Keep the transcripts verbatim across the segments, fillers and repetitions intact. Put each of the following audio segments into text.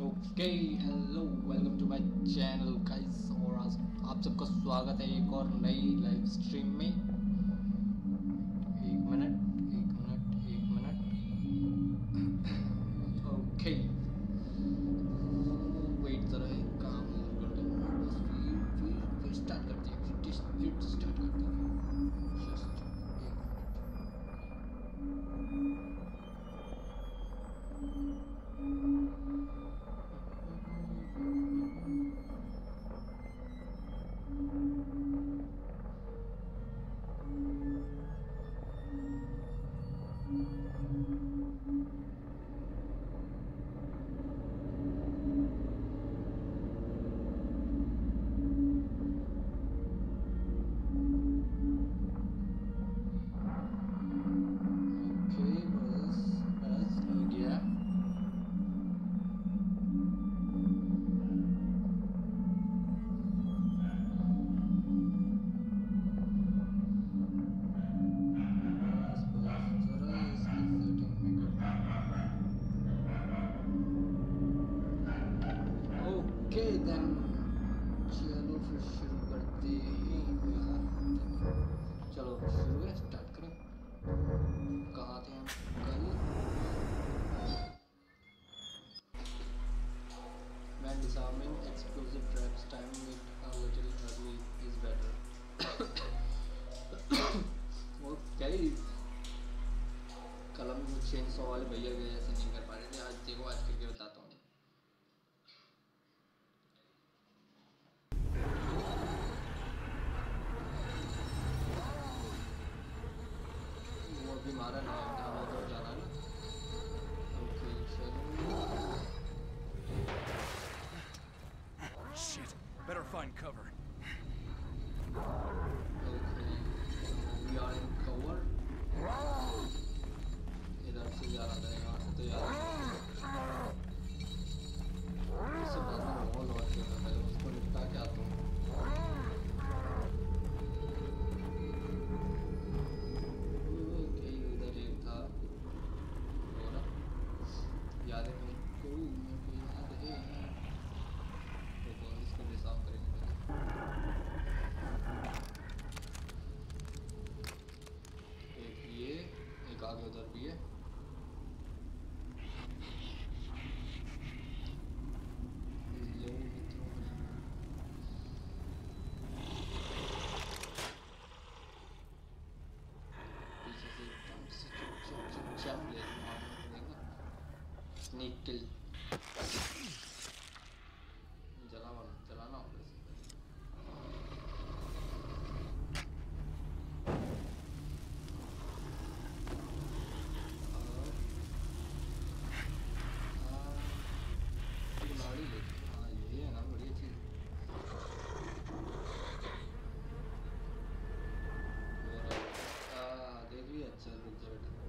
Okay hello welcome to my channel guys. और आज आप सबका स्वागत है एक और नई लाइव स्ट्रीम में। एक मिनट एक मिनट एक मिनट ओके वेट ज़रा एक काम कर दो, बस फिर फिर फिर स्टार्ट करते हैं, फिर फिर स्टार्ट करते हैं। जस्ट एक मिनट। ओके बस बस हो गया। बस बस ज़रा इसकी सेटिंग में कर। ओके देन चलो फिर शुरू करते हैं यार। चलो शुरू है, स्टार्ट करें। कहाँ थे हम कल? When disarming explosive traps, timing it a little early is better. Okay कल हम वो चेन सौ वाले भैया के जैसे नहीं कर पा रहे थे, आज देखो आज करके बताता हूँ। वो अभी मारा नहीं है, ढाबा उधर जाना है ना। ओके चलो। Shit, better find cover. Okay we are in cover. इधर से जा रहा था, यहाँ से तो यार इससे बाद में बहुत लौट के मैं पहले उसको निपटा के आता हूँ। ओके उधर एक था वो ना, याद है मेरे को, मेरे को याद है। तो इसको भी साफ करेंगे पहले। एक ये एक आगे उधर भी है। लो मित्रों पीछे से एकदम से चुपचाप चुपचाप ले मारना, स्नीक किल। जलाना जलाना होगा इसे। गाड़ी लेती हाँ ये है ना बढ़िया चीज़। देख भी अच्छा रुक जा बेटा।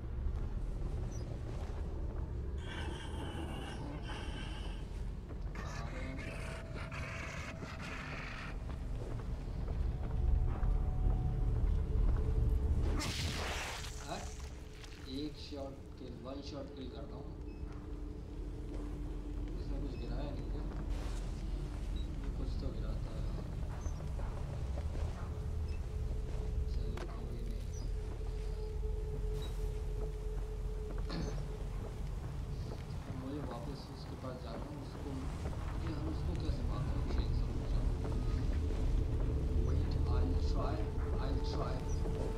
एक shot kill, one shot kill करता हूँ। इसमें कुछ गिराया नहीं क्या? कुछ तो गिरा था यार। चलो कोई नहीं। मुझे वापस उसके पास जाना है, उसको यार उसको कैसे मारना है? चेंज समझा। Wait I try I try.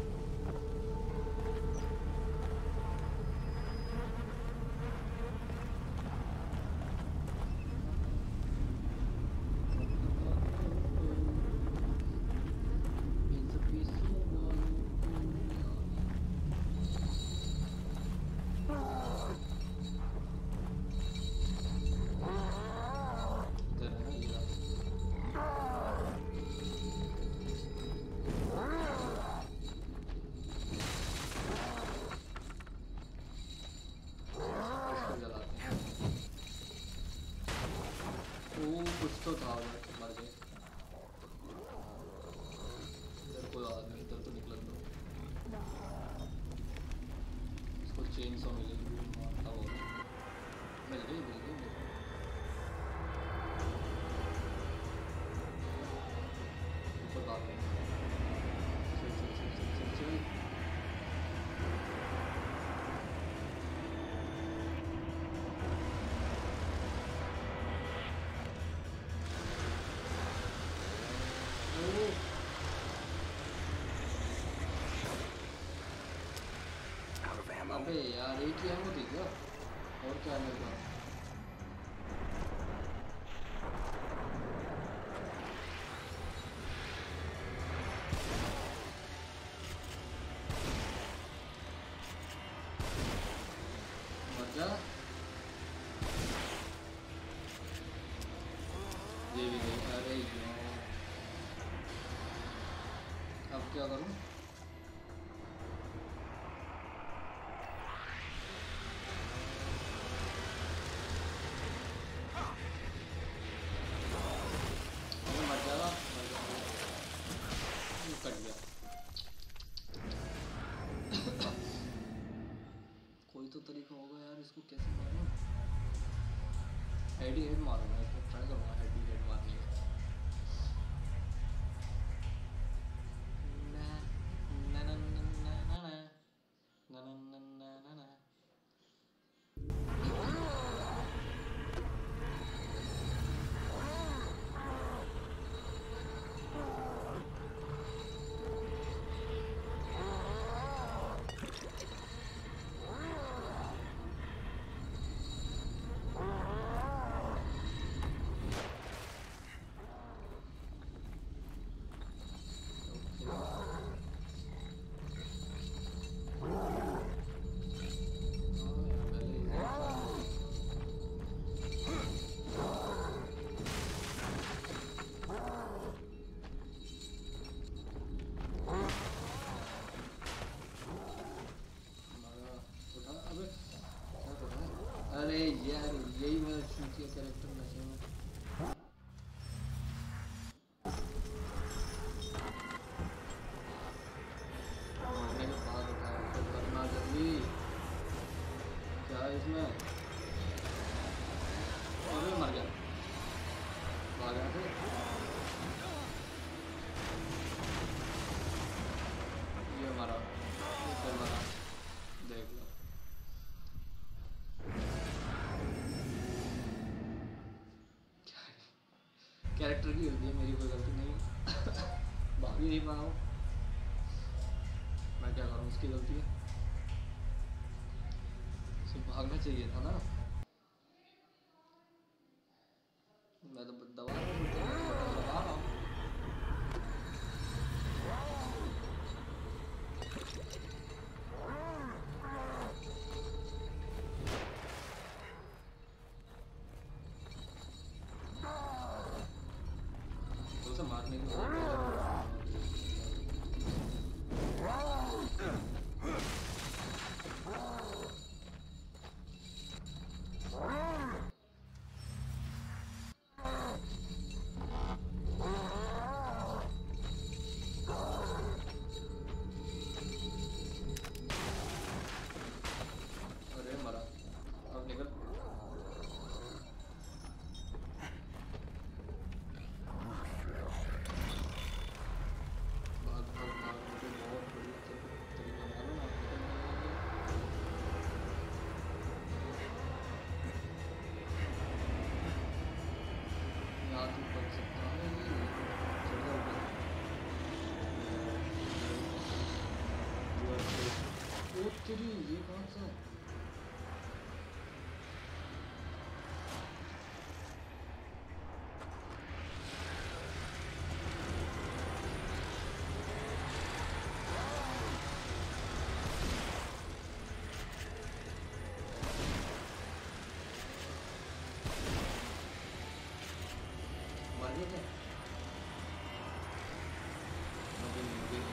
कुछ तो था उधर, मर गए। इधर कोई आदमी इधर तो निकल दो। इसको चेन सौ मिलेगी, मारता होगा। मिल गई मिल गई मिल गई। अबे यार एक ही एमो थी क्या? और क्या है मेरे पास? मर जा। ये भी नहीं। अरे यार अब क्या करूं? अबे मर जाएगा, मर जाएगा। ये कट गया। कोई तो तरीका होगा यार, इसको कैसे मारूं? हेड ही हेड मारूंगा, इसको ट्राई करूंगा हेड ही हेड मारने का। ना ना ना ना ना ना ना ना ना ना ना। अरे यार यही मेरा चूतिया कैरेक्टर नशे में। मरने के बाद उठाया तो करना जल्दी। क्या है इसमें? अरे मर गया, भाग गया थे। ये मरा, ये फिर मरा, देख लो। कैरेक्टर की होती है, मेरी कोई गलती नहीं। भाग ही नहीं पाया हूँ, मैं क्या करूँ? उसकी गलती है। उसे भागना चाहिए था ना। मैं तो दबा रहा हूँ, दबा रहा हूँ। तो उसे मारने की ये कौन सा? मर गया क्या? मुझे मुझे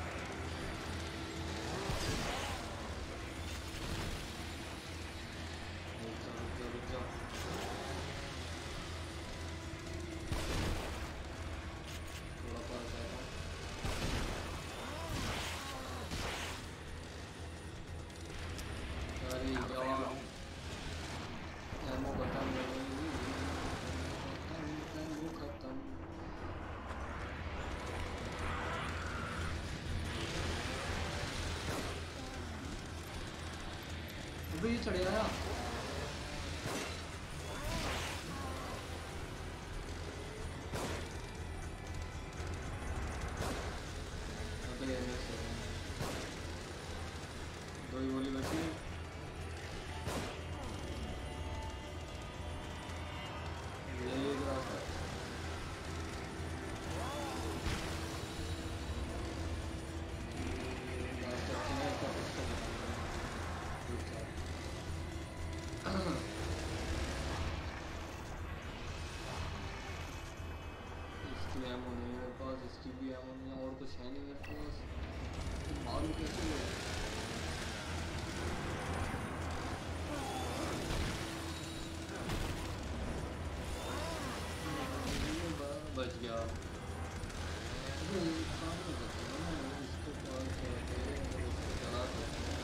भी चढ़े आया। दो ही गोली बची। एमो नहीं है मेरे पास, इसकी भी एमो नहीं है, और कुछ है नहीं मेरे पास, तो मारूं कैसे? बच गया। अरे काम नहीं करता ना, इसको कॉल करके इसको चला सकते हैं।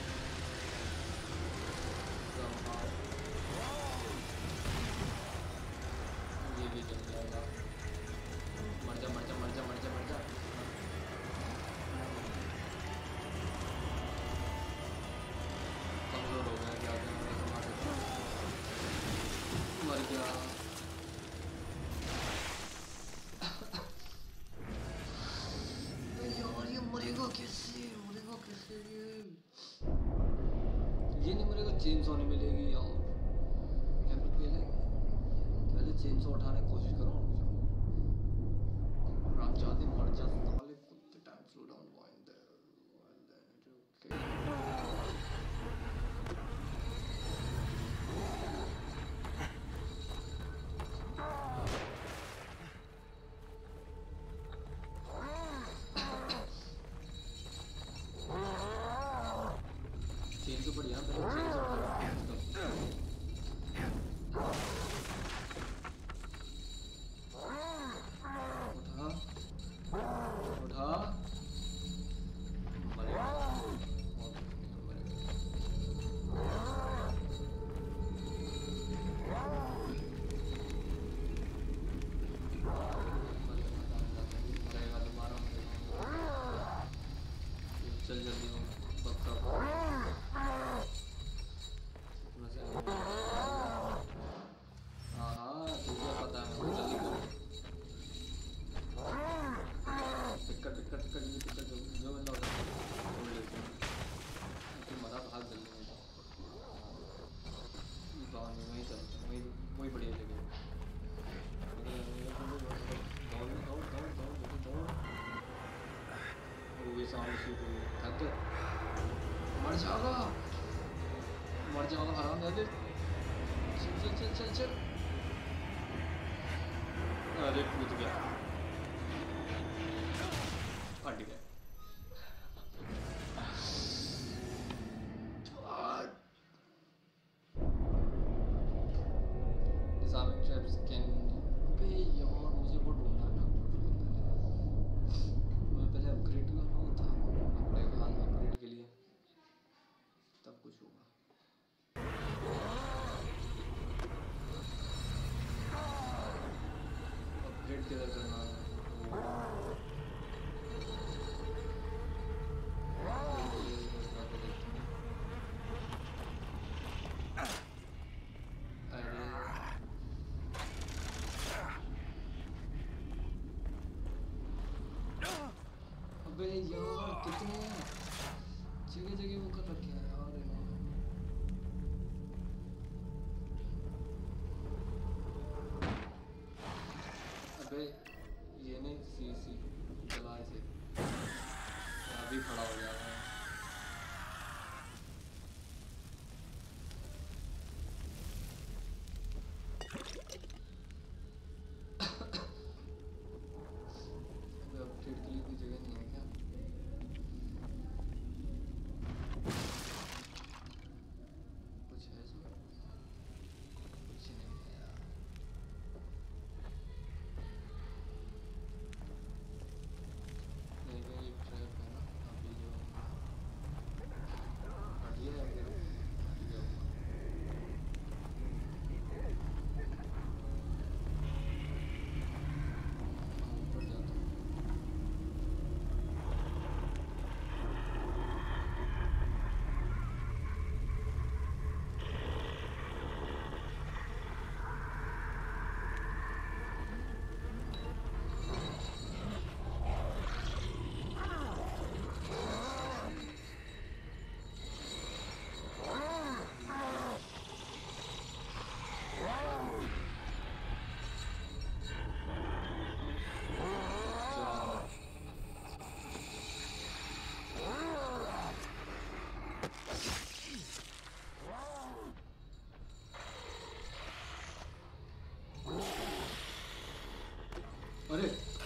ये भी चल जाएगा। मर जा मर जा मर जा मर जा मर जा। कमजोर हो गया क्या? मर गया। यार ये मरेगा कैसे? मरेगा कैसे ये? ये नहीं मरेगा, चेन सौ नहीं मिलेगी यार। या फिर पहले पहले चेन सौ उठाने की कोशिश करो। राम जाते मर जा साले कुत्ते। Time slow down wind there. चेन से बढ़िया पहले चेन से उठा। उठा उठा मरेगा। मरेगा दोबारा मरेगा। चल जल्दी हो पक्का। हाँ हाँ तुझे पता है, मैं जल्दी करो। टिकट टिकट टिकट ये टिकट जो जो मिलना होता है वो लेते हैं। तुम मरा भाग जल्दी में बाहर में वहीं चलते हैं, वहीं वहीं बढ़िया जगह। दौड़ दौड़ दौड़ दौड़ दौड़। वो भी सामने शूट हुई थक गए। मर जाएगा मर जाएगा हराम जादे। चल चल चल चल चल। अरे कूद गया, फट गया। Disarming traps can। अबे यार मुझे वो ढूंढना है ना, मैं पहले अपग्रेड करना होता पड़ेगा अपग्रेड के लिए, तब कुछ होगा। अपग्रेड किधर करना है? अबे यार कितने जगह जगह वो कर रखे हैं यार इन्होंने। अबे ये नहीं सी सी चला इसे, अभी खड़ा हो जाता है। अपडेट के लिए कोई जगह नहीं है क्या? कुछ है इसमें? कुछ नहीं है यार। नहीं नहीं ये ट्रैप है ना अभी जो हटिए है फिर ऊपर जाता हूँ। अरे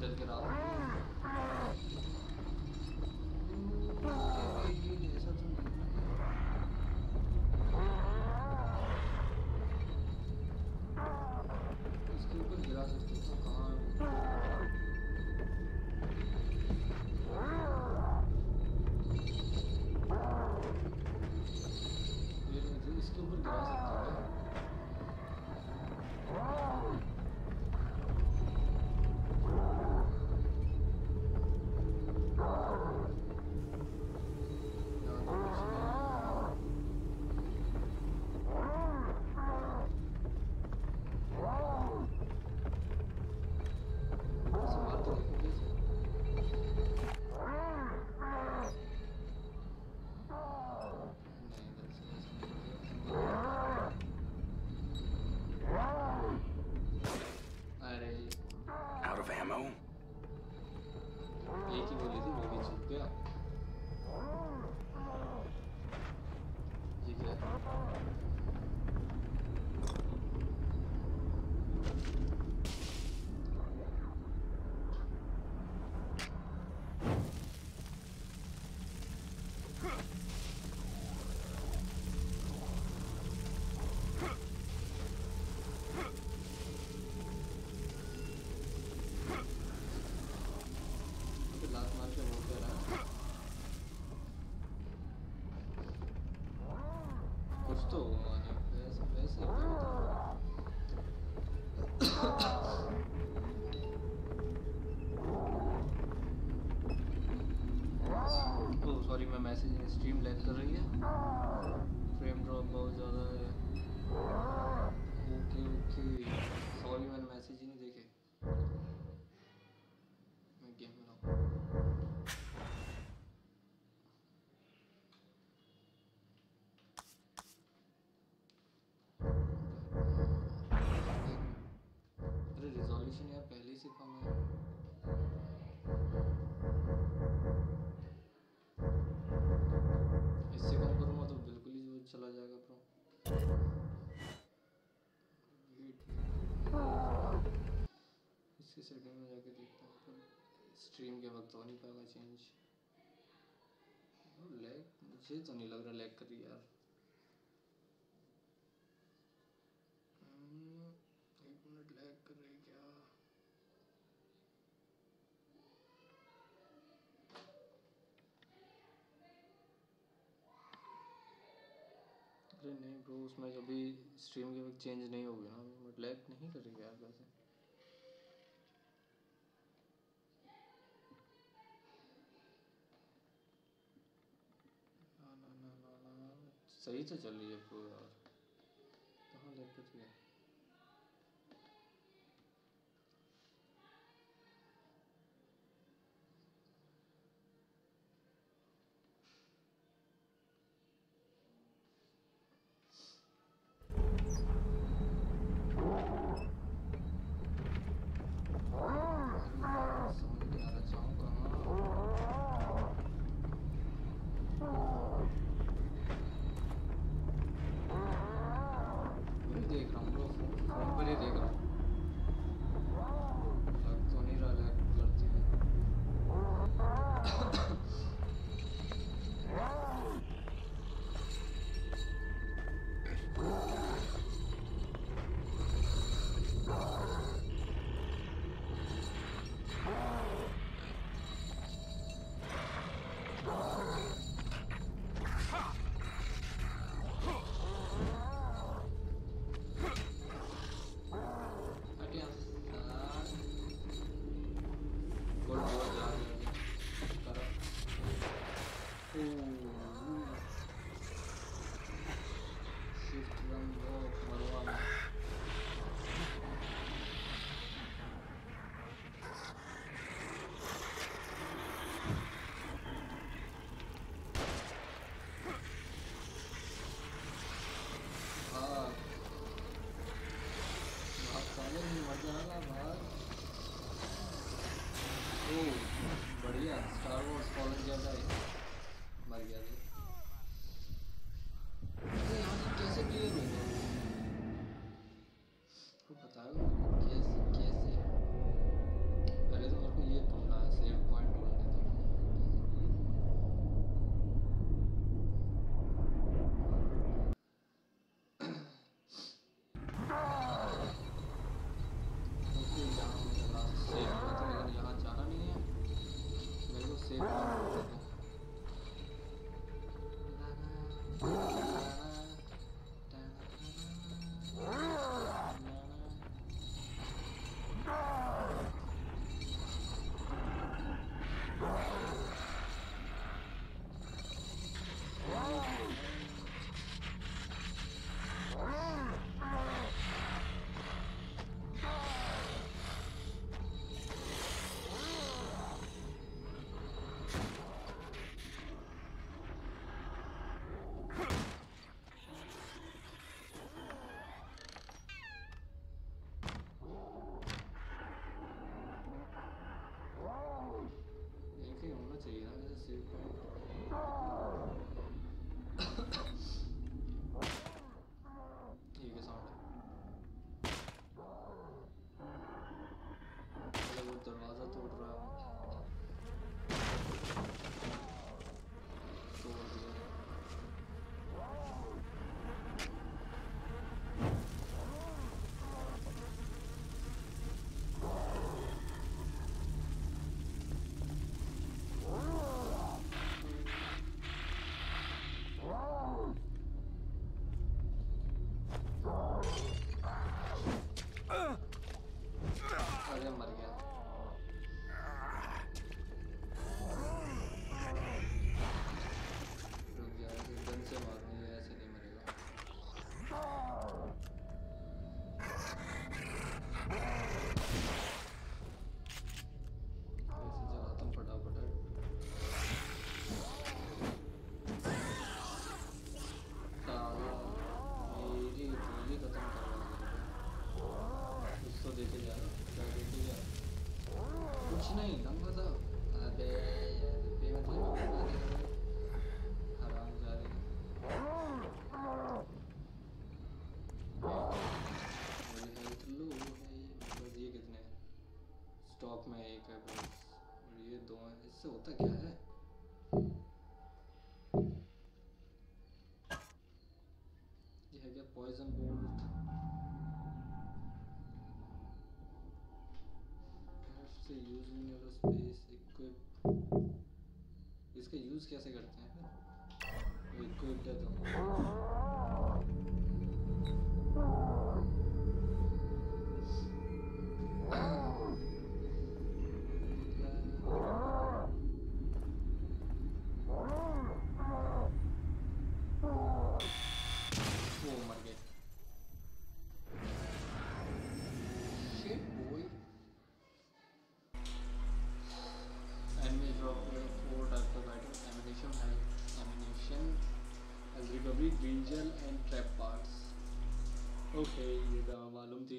चल के रहा ये ऐसा तो नहीं इसके ऊपर गिरा सकते थे कहाँ ये इसके ऊपर गिरा सकते थे तो वैसे वैसे ओह सॉरी मैं मैसेज स्ट्रीम लैग कर रही है फ्रेम ड्रॉप बहुत ज़्यादा है ओके ओके सॉरी मैंने मैसेज ही नहीं देखे मैं गेम में रहा रिजोल्यूशन यार पहले ही से कम है इससे कम करूँगा तो बिल्कुल ही वो चला जाएगा प्रो इसकी सेटिंग में जाके देखता हूँ तो स्ट्रीम के वक्त हो नहीं पाएगा चेंज लैग मुझे तो नहीं लग रहा लैग कर रही यार एक मिनट लैग कर रही क्या अरे नहीं ब्रो उसमें अभी स्ट्रीम के वक्त चेंज नहीं होगी ना बट लैग नहीं कर रही यार वैसे ना ना ना ना ना सही तो चल रही है प्रो यार कहाँ लैग कर रही है बढ़िया स्टार वॉर्स फॉलन जैसा ही मर गया था अरे यहाँ से कैसे क्लियर होगा तो बताओ कैसे कैसे पहले तो मेरे को दरवाजा तोड़ रहा हूँ। तोड़ दिया। अरे मर गया। रुक जा, गन से मारनी है, ऐसे नहीं मरेगा। ऐसे चलाता हूँ फटाफट। साला मेरी गोली खत्म करवा दिया। कुछ तो देखे जा रहा, क्या देखे जा रहा? कुछ नहीं, लंबा सा। अबे यार बेमतलब हराम जा रही। मेरी हेल्थ लो है। बस ये कितने हैं? स्टॉक में एक है बस, और ये दो हैं। इससे होता क्या है? ये है क्या? Poison bolt. से यूजिंग योर स्पेस इक्विप। इसका यूज कैसे करते हैं फिर? इक्विप्ड है तो वो मर गए। Shit boy. Enemy drop four types of items: ammunition, ammunition, as recovery, green gel, and trap parts. Okay, ये तो मालूम थी।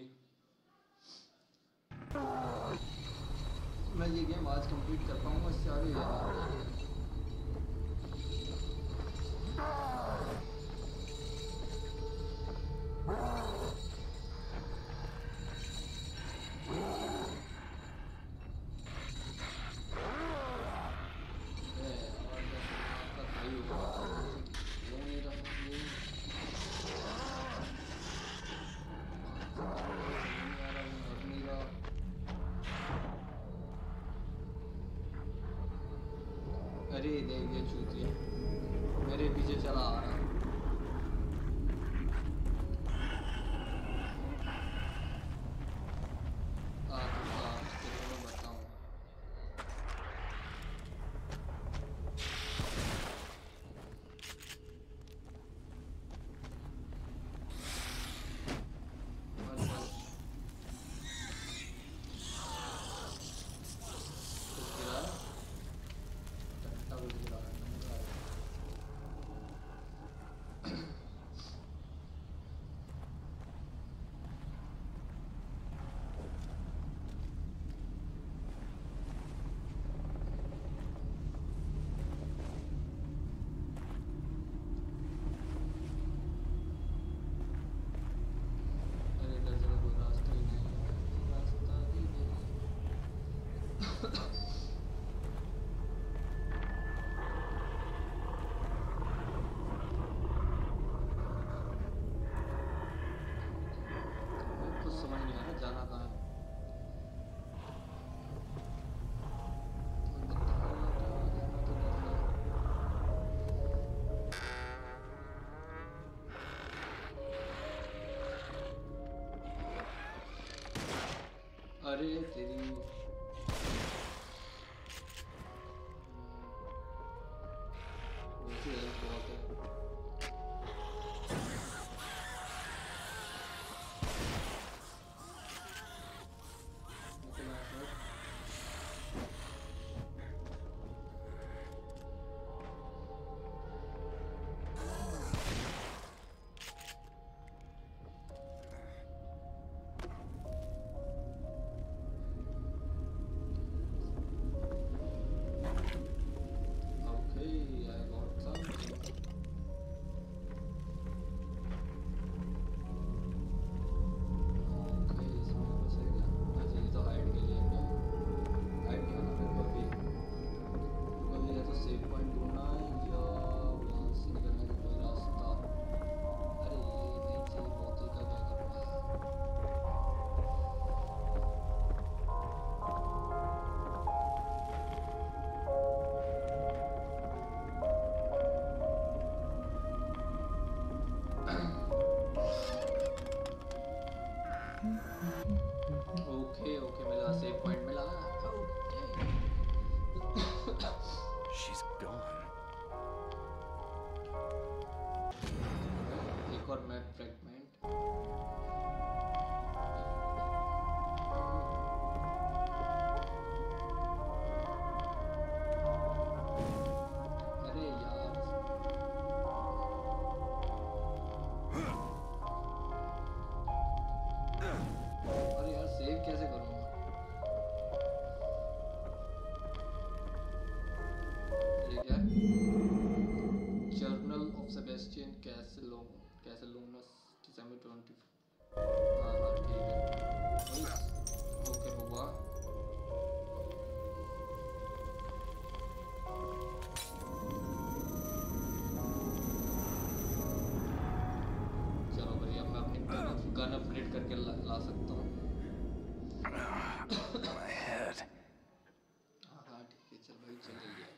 मैं ये गेम आज कंप्लीट कर पाऊंगा, इससे आगे याद आ रहा है। अरे देख ये चूतिया मेरे पीछे चला आ रहा। आ तो आ, तेरे को मैं बताऊँ। अरे तेरी सेबेस्टियन कैसलों कैसलोनस दिसंबर ट्वेंटी। हाँ हाँ ठीक है ओके हुआ। चलो भाई अब मैं अपनी गन गन अपग्रेड करके ला, ला सकता हूँ। My head. हाँ हाँ ठीक है चल भाई चल जल्दी।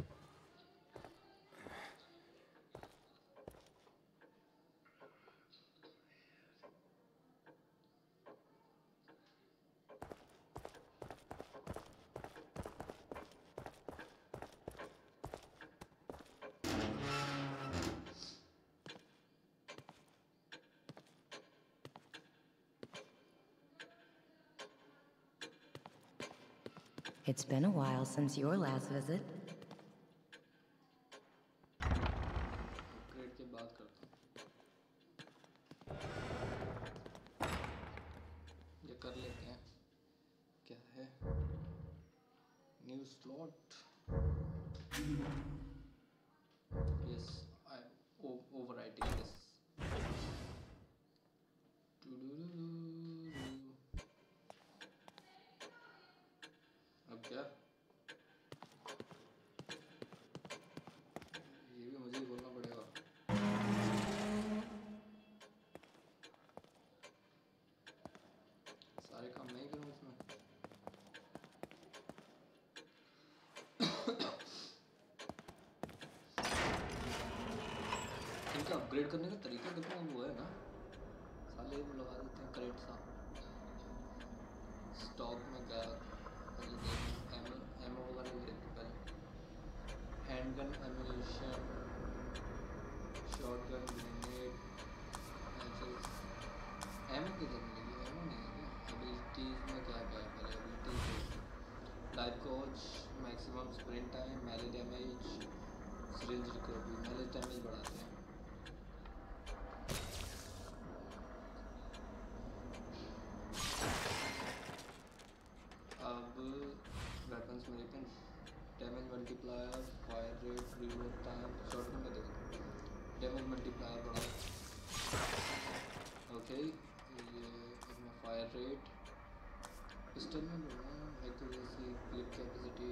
It's been a while since your last visit. Upgrade के बाद करता हूँ। ये कर लेते हैं। क्या है new slot. Yes I overwriting this. अब क्या ये भी मुझे ही बोलना पड़ेगा। सारे काम मैं ही करूँ इसमें। इनका अपग्रेड करने का तरीका देखो वो है ना साले वो लगा देते हैं करेक्ट सा। स्टॉक में क्या पहले देख एमो एमो वगैरह ले लेते पहले। Handgun ammunition shotgun grenade matches. Ammo किधर मिलेगी एमो नहीं है क्या। एबिलिटीज में क्या क्या है पहले abilities life coach maximum sprint time melee damage syringe recovery melee damage बढ़ाते हैं। अब वेपन्स में लेकिन damage multiplier fire rate reload time shotgun में देखो डैमेज मल्टीप्लायर बढ़ाओ। ओके ये अपना फायर रेट पिस्टल में बढ़ाओ accuracy clip capacity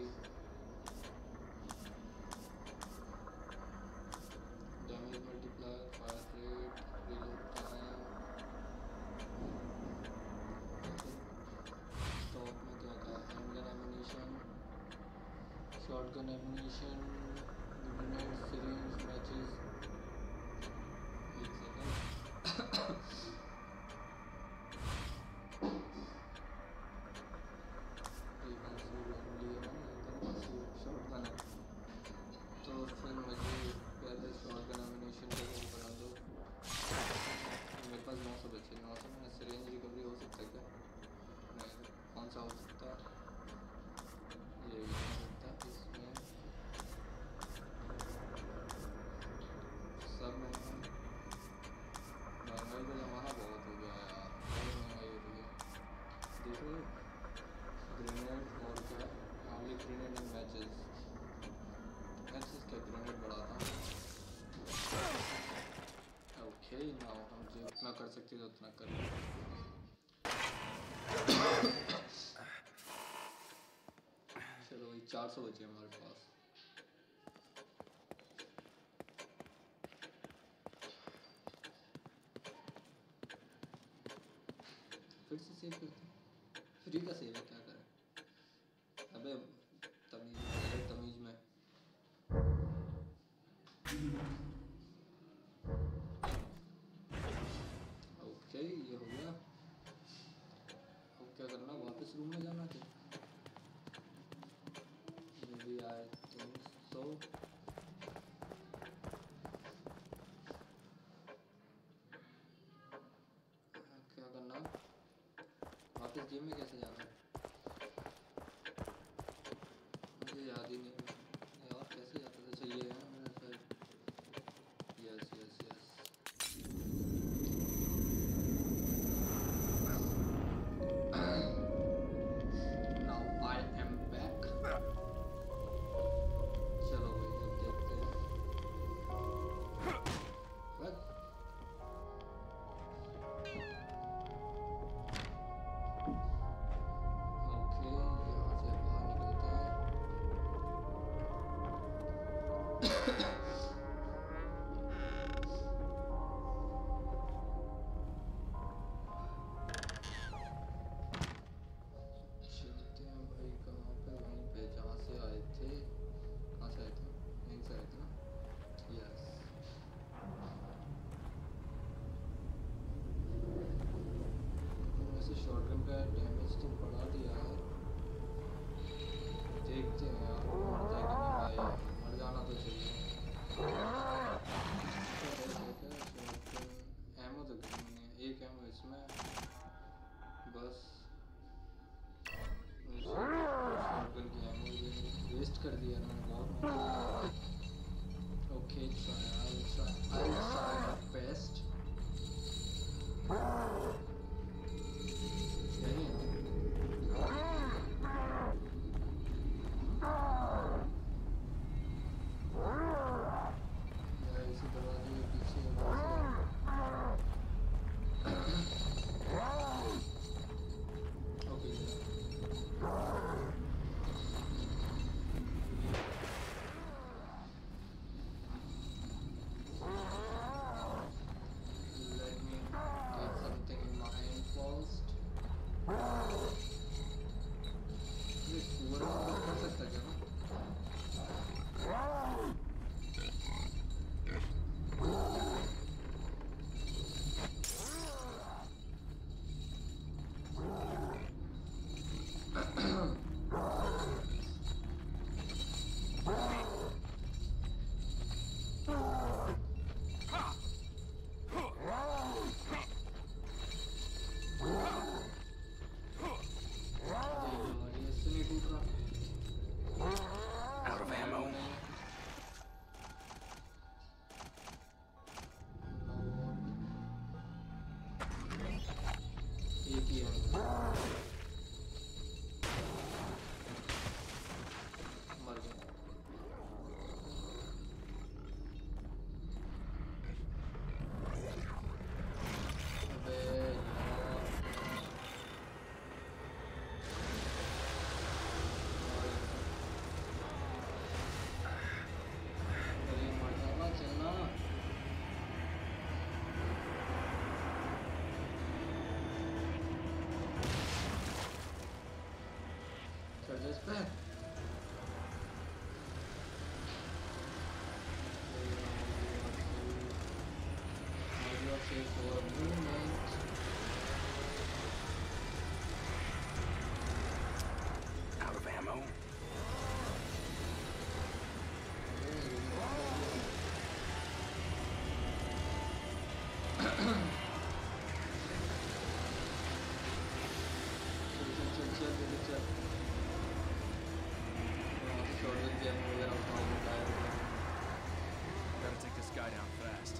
damage multiplier fire rate reload time. Stock में क्या क्या handgun ammunition shotgun ammunition grenade syringe matches. एक सेकंड शॉटगन है तो फिर मुझे पहले शॉटगन एम्यूनेशन का वो बना दो। मेरे पास नौ सौ बचे नौ सौ में सिरिंज रिकवरी हो सकता है क्या नहीं कौन सा हो सकता है ये भी हो सकता है इसमें सब में महंगाई का ज़माना बहुत हो गया है यार बहुत महंगाई हो रही है देख रहे हो। ग्रेनेड और क्या only grenade and matches matches क्या ग्रेनेड बढ़ाता हूँ। ओके नाउ हम जो उतना कर सकते थे उतना कर चलो वही चार सौ बचे हमारे पास। फिर से सेव करते हैं फ्री का सेव है क्या करें। अबे तमीज अरे तमीज में ओके ये हो गया। अब क्या करना वापस रूम में जाना क्या may B I think so. क्या करना वापस गेम में कैसे जाना मुझे याद ही नहीं यार कैसे जाता था। अच्छा ये है ना मेरा शायद yes yes yes now I am back. चलो भाई अब देखते हैं। देखते हैं यार मरता है कि नहीं भाई, मर जाना तो चाहिए। एमो तो किसी में नहीं है, एक एमो इसमें बस। शॉटगन की एमो वेस्ट कर दिया मैंने बहुत। Okay try I'll try I'll try my best। यही है यार, इसी दरवाजे के पीछे okay let me get something in my hand first। ये पूरा कर सकता क्या ना? Out of ammo. एक ही है मर गया। अबे अरे मर जाना चलना। चल इस पे for movement। Out of ammo. Gotta take this guy down fast.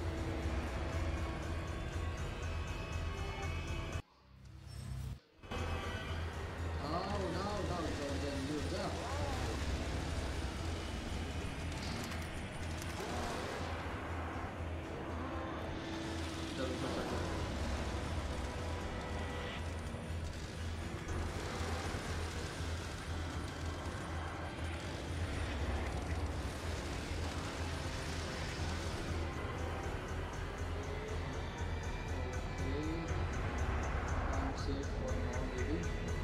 Safe for now maybe।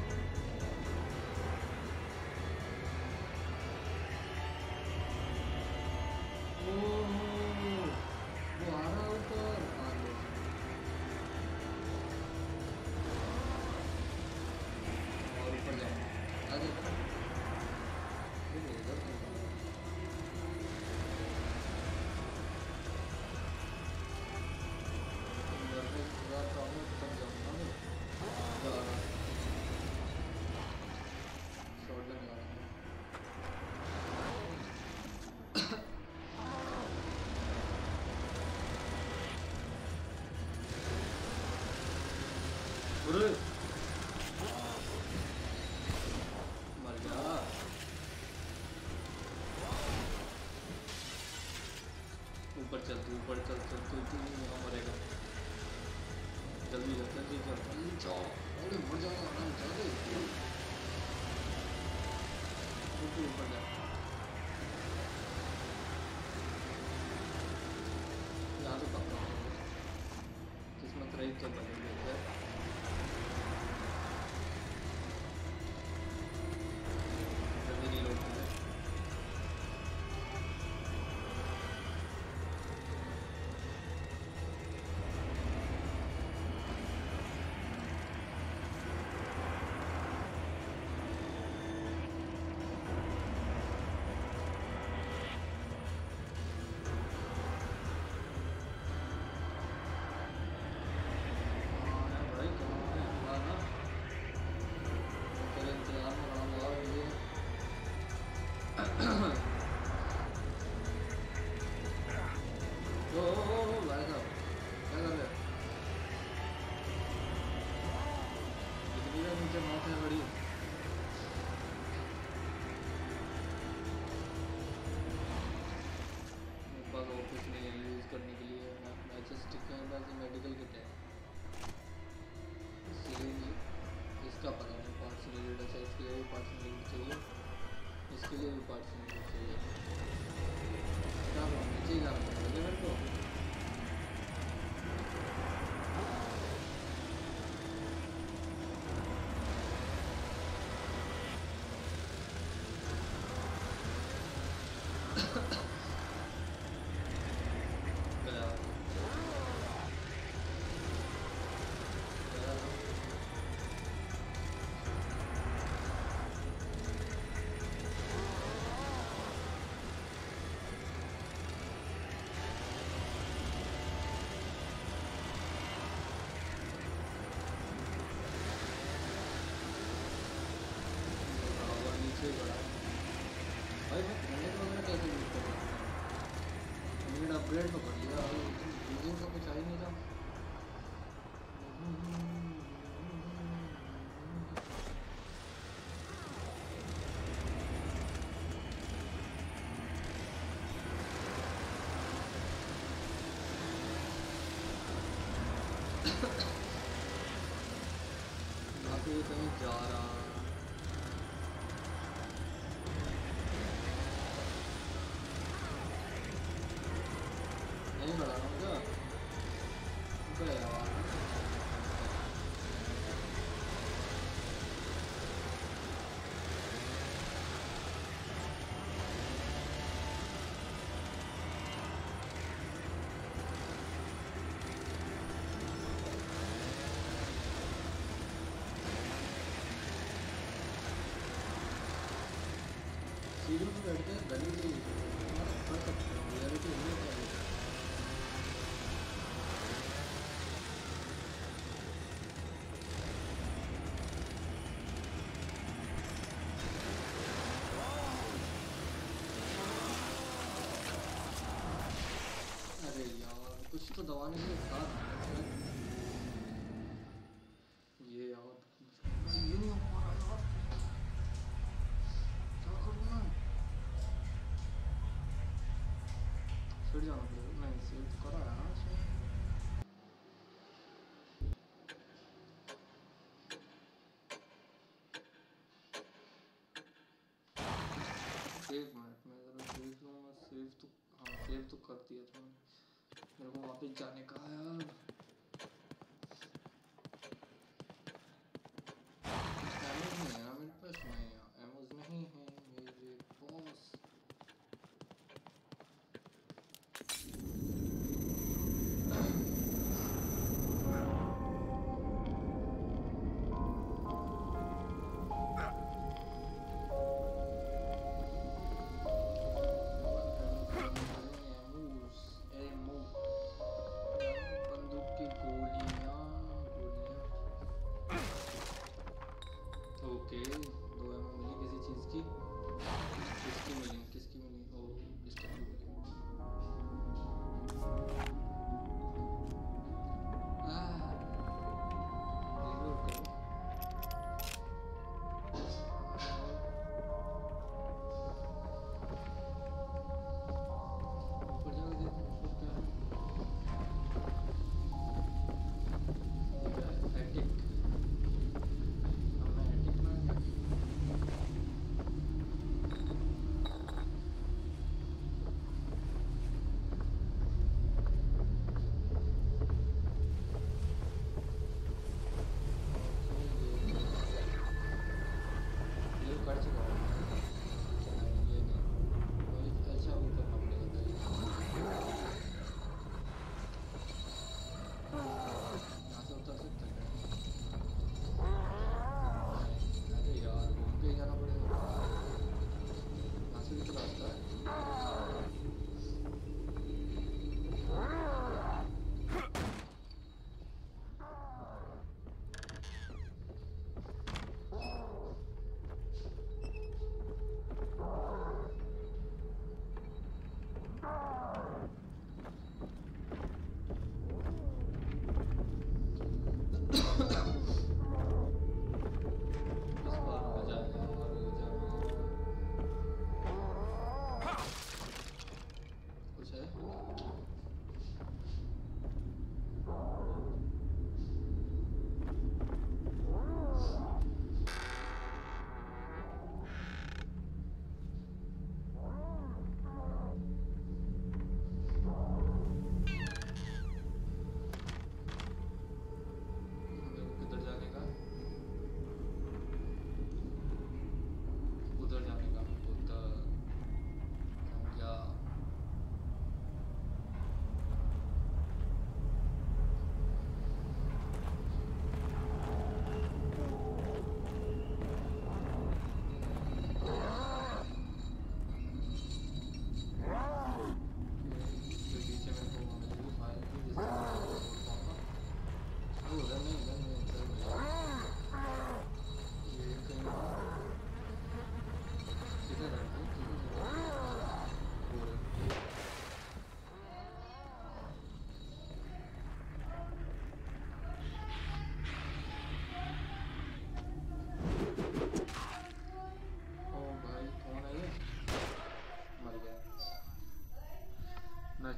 ओह वो आ रहा ऊपर आ लो। और ऊपर जाओ आ जाओ। ये इधर क्यों आ रहा है? अंदर में पूरा काम है तब जाऊंगा मैं। जा रहा है शॉटगन जा रहा है। अरे मर गया। ऊपर चल तू ऊपर चल चल तू तू यहाँ मरेगा। जल्दी चल जल्दी चल जल्दी जाओ। अरे मर जाओ आराम जल्दी तू ऊपर जा। यहाँ तो पकड़ा किस्मत रही तो बदल देते। जल्दी नहीं लौटते। पार्ट्स में कुछ चाहिए क्या हुआ नीचे ही जाना पड़ेगा क्या मेरे को गया गया हुआ नीचे गया भाई मैं ग्रेनेड वगैरह कैसे यूज कर सकता हूँ ग्रेनेड अपग्रेड तो कर लिया यूजिंग का कुछ आ ही नहीं रहा ना तो ये कहीं जा रहा नहीं बता रहा हूँ क्या अबे यार सीढ़ी पे बैठ के गली से कर सकते हो रियलिटी नहीं है अरे यार कुछ तो दबाने के साथ ये यार ये नहीं हो पा रहा यार क्या करूँ मैं फिर जाना पड़ेगा नहीं सेव तो करा है ना इसमें एक मिनट में ज़रा देख लूँगा सेव तो हाँ सेव तो कर दिया था मैंने मेरे को वापस जाने का है यार एमोज नहीं है ना मेरे पास नहीं है एमोज नहीं है मेरे पास एमोज एमो बंदूक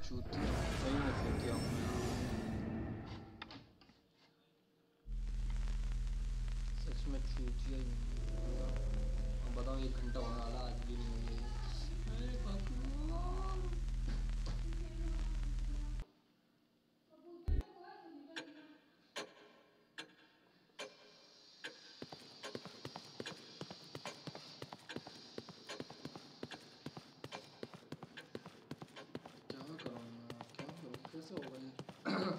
चूतिया सही में चूतिया हूँ मैं सच में चूतिया ही हूँ। अब बताओ एक घंटा होने वाला आज भी नहीं हुई अरे भगवान क्या करूँ मैं क्या करूँ कैसे होगा ये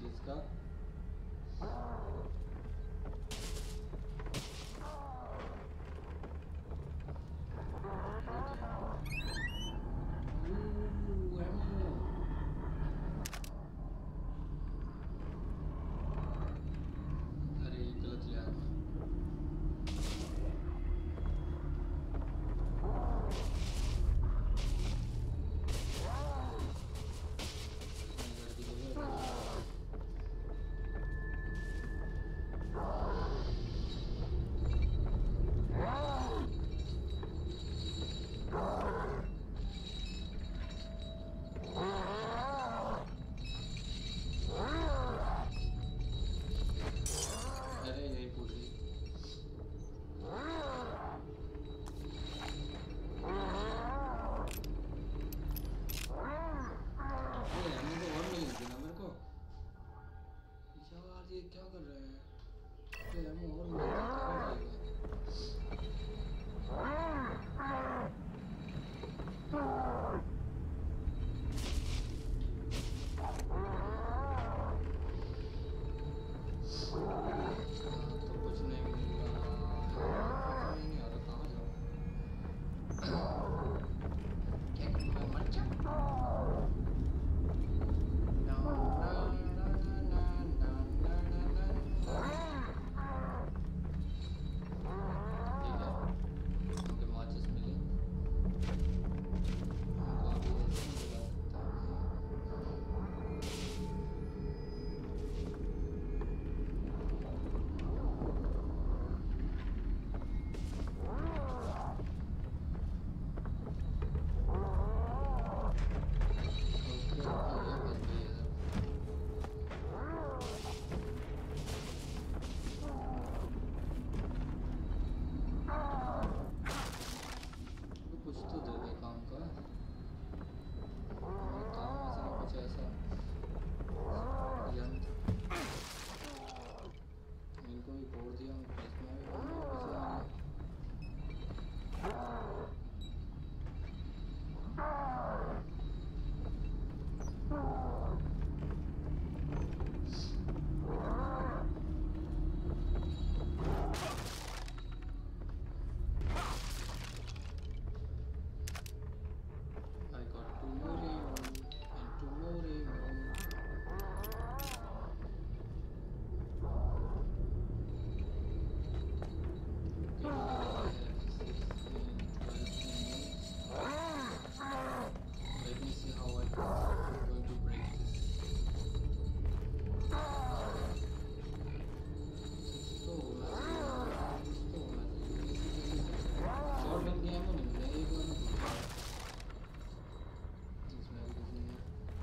इसका। Ooh, ammo. अरे ये गलत लिया मैं। अरे यही पूछ रही। अरे ammo तो और मिल गई ना मेरे को। यार ये क्या कर रहे हैं? ये ammo और मिल गया, कहाँ जाएगा? तो कुछ नहीं मिलेगा। समझ नहीं आ रहा कहाँ जाऊँ। क्या करूँ मैं, मर जाऊँ? ना ना ना ना ना ना ना ना ना। ठीक है, मुझे माचिस मिली। काफी ऐसे ही जला सकता है। ओके ओके, ये बस गई है। तो कुछ तो दे दे काम का। हमारे काम में से ना कुछ ऐसा यंत्र। इनको भी फोड़ दिया, इसमें भी हम वापस आ गए। I got two more ammo and two more ammo. Let me see how I'm going to break this. कुछ तो होना चाहिए, कुछ तो होना चाहिए। जल्दी से जल्दी से। शॉटगन की ammo नहीं मिला एक बार में कुछ था। इसमें भी कुछ नहीं है।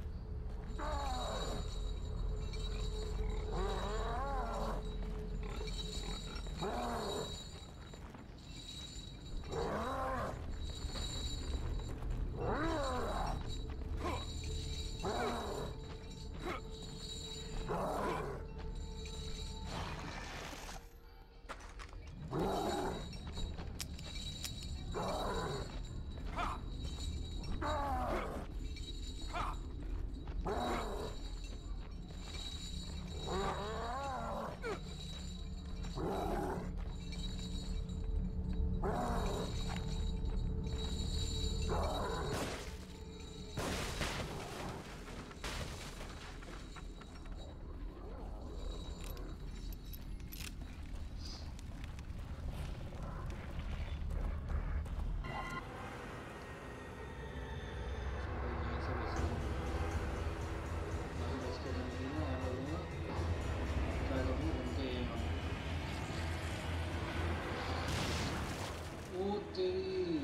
तेरी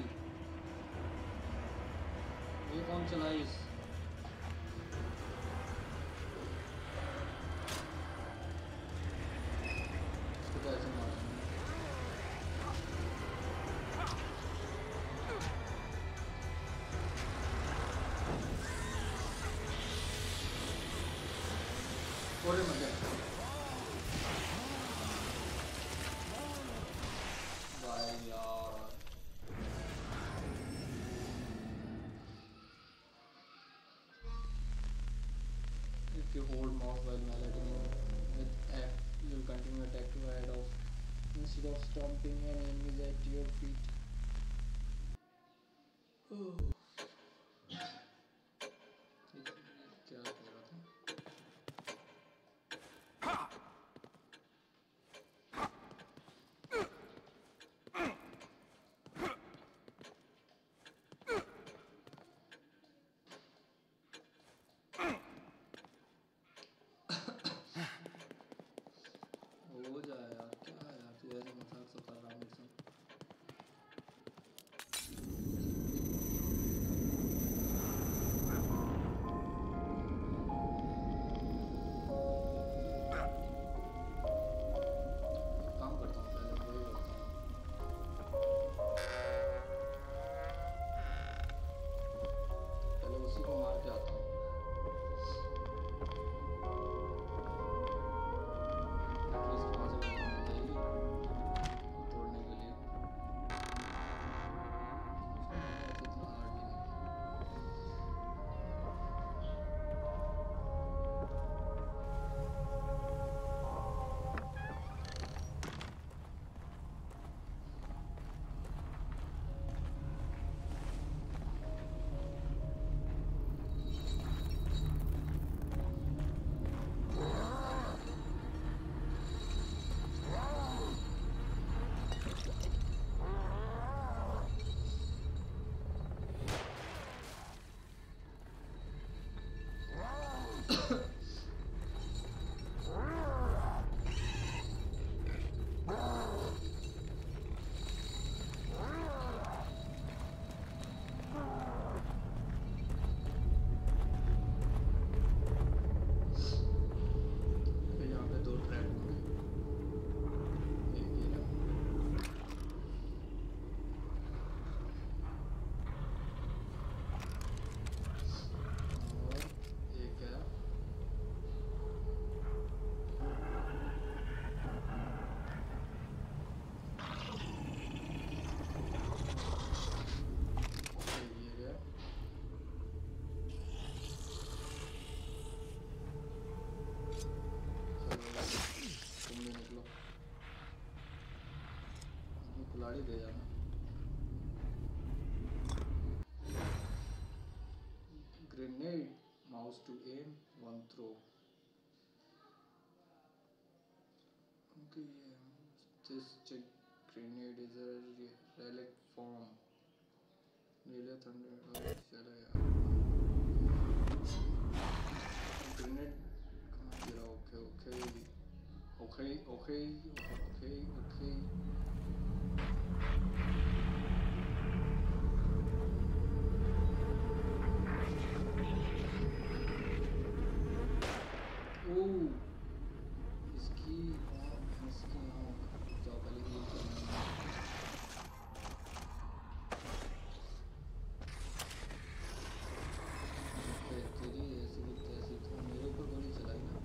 ये कौन चलाई इस इसको कैसे मारा पूरे मजे भाई यार If you hold mouse while melting with F, you'll continue attack to head off instead of stomping enemies at your feet. Oh. क्या कर रहा था? हो जाए यार, क्या यार तू ऐसे मजाक सा कर रहा मेरे साथ। काम करता हूँ पहले, वही करता हूँ। पहले उसी को मार के आता हूँ। एटलीस्ट वहाँ से वेपन मिल जाएगी तोड़ने के लिए। उसको मारना तो इतना हार्ड भी नहीं है। फिर यहाँ पे दो ट्रैप होंगे, एक ये है और एक है ये गया। तुम भी निकलो, अपनी कुल्हाड़ी दे जाना। Grenade, mouse two aim, one throw. Okay, yeah. This check grenade is a re- relic form. Really thunder. Oh, चलो यार। Grenade कहाँ गिरा? Okay, okay, okay, okay, okay, okay. Oh, इसकी आँख, इसकी आँख। जाओ पहले heal करना है। फिर तेरी ऐसी की तैसी तो मेरे ऊपर गोली चलाई ना।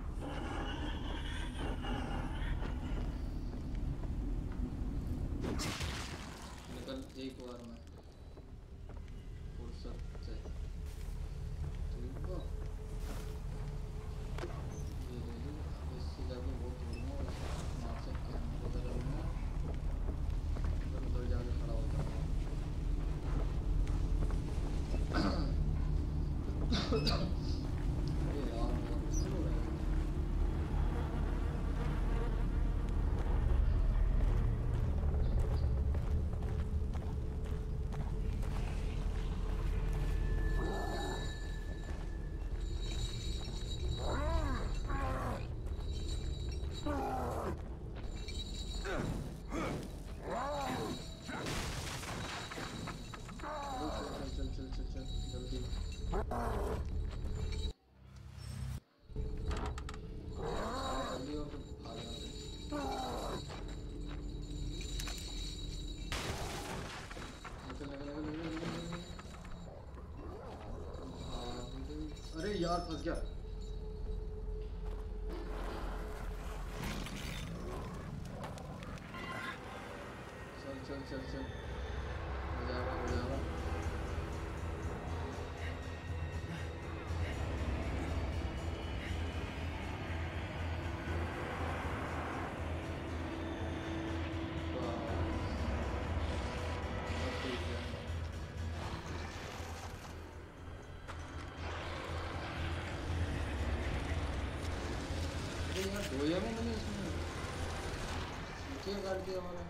निकल एक बार में फुर्सत से। ठीक है, ये ले ली। अब इससे जाके बहुत दूर में मार सकते हैं, उधर रहूँगा, उधर उधर जाके खड़ा हो जाऊँगा। अरे यार बहुत मुश्किल हो रहा है। चल चल चल चल चल जल्दी। जल्दी हो तो भाग यहाँ से। निकल निकल निकल निकल निकल निकल। भाग। अरे यार फंस गया। चल चल चल चल, हो जाएगा हो जाएगा। यार दो या मैंने इसमें नीचे काट दिया हमारा।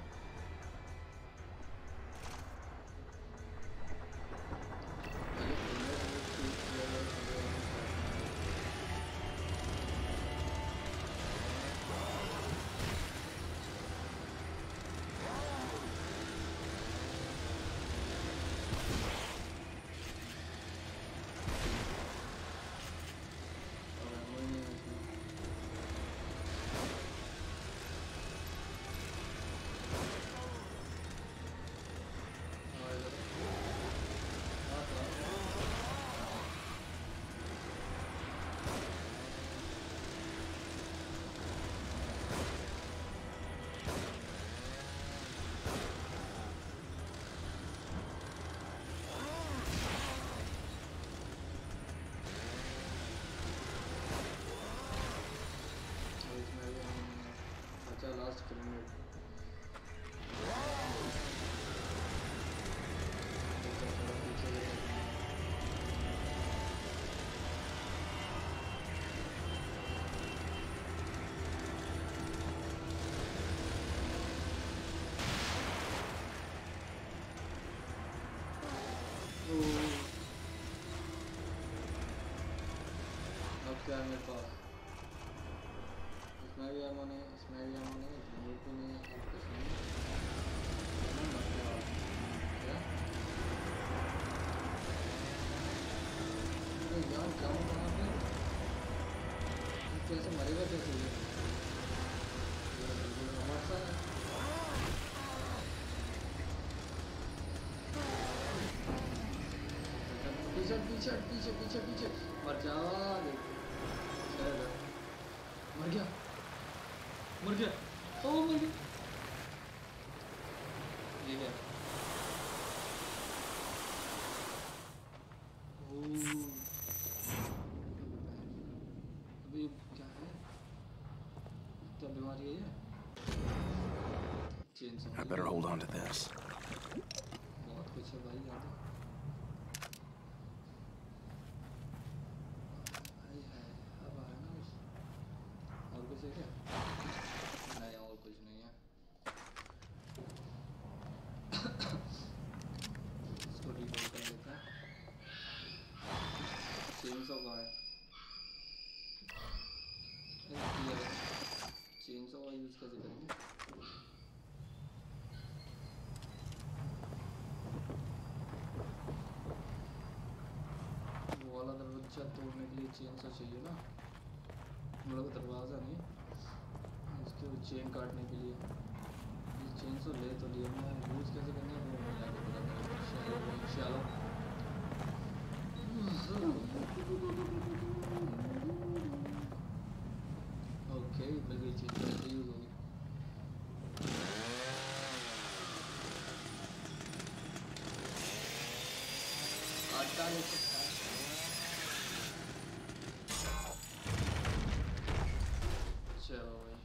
लास्ट किलोमीटर अब क्या है मेरे पास? इसमें भी एमो नहीं, इसमें भी एमो नहीं, इसमें भी नहीं, अब कुछ नहीं। क्या? अरे यार जाऊँ कहाँ पे? कैसे मरेगा कैसे ये? ये बिल्कुल हमारा सा है। पीछे पीछे पीछे पीछे पीछे मर जा। मर गया मर गया ओ मर गया। ये क्या? अभी क्या है? क्या बीमारी है ये? I better hold on to this. बहुत कुछ है भाई याद है। अब आया ना कुछ और कुछ है क्या? नहीं और कुछ नहीं है। इसको रिकॉल कर लेते हैं। चेनसॉ कहाँ है? चेनसॉ का यूज़ कैसे करेंगे? वो वाला दरवाजा तोड़ने के लिए चेनसॉ चाहिए ना? मतलब दरवाज़ा नहीं, इसके चेन काटने के लिए। ये चेनसॉ ले तो लिया मैं, यूज़ कैसे करना है वो जाके पता करेंगे। चलो ओके मिल गई चीज़, कैसे यूज़ होगी? आटा ले सकता है। चलो भाई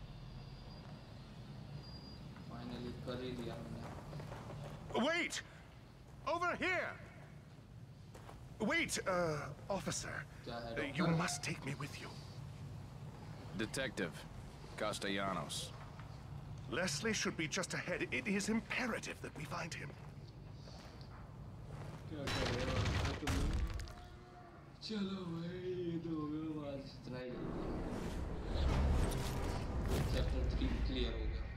फाइनली कर ही दिया हमने। Wait! Over here! Wait, uh, officer. क्या है Uh, you doctor? must take me with you. Detective Castellanos. Leslie should be just ahead. It is imperative that we find him. क्या करेगा तुम? चलो भाई ये तो हो गया बस इतना ही। चैप्टर थ्री क्लियर हो गया।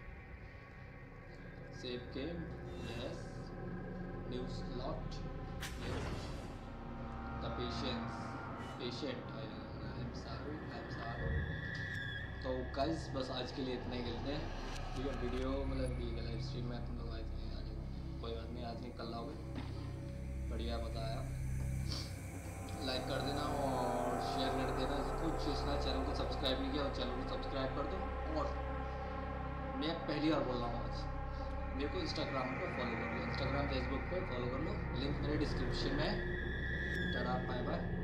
Save game yes, new slot yes, the patience patient I am sorry I am sorry. तो गाइस बस आज के लिए इतना ही खेलते हैं, ठीक है। वीडियो मतलब ये लाइव स्ट्रीम में तुम लोग आए थे आगे, कोई बात नहीं, आज नहीं कल आओगे। बढ़िया मज़ा आया। लाइक कर देना और शेयर कर देना इसको। जिसने चैनल को सब्सक्राइब नहीं किया और चैनल को सब्सक्राइब कर दो। और मैं पहली बार बोल रहा हूँ आज, मेरे को इंस्टाग्राम पे फॉलो कर लो, इंस्टाग्राम फेसबुक पे फॉलो कर लो, लिंक मेरे डिस्क्रिप्शन में है। Tata bye bye.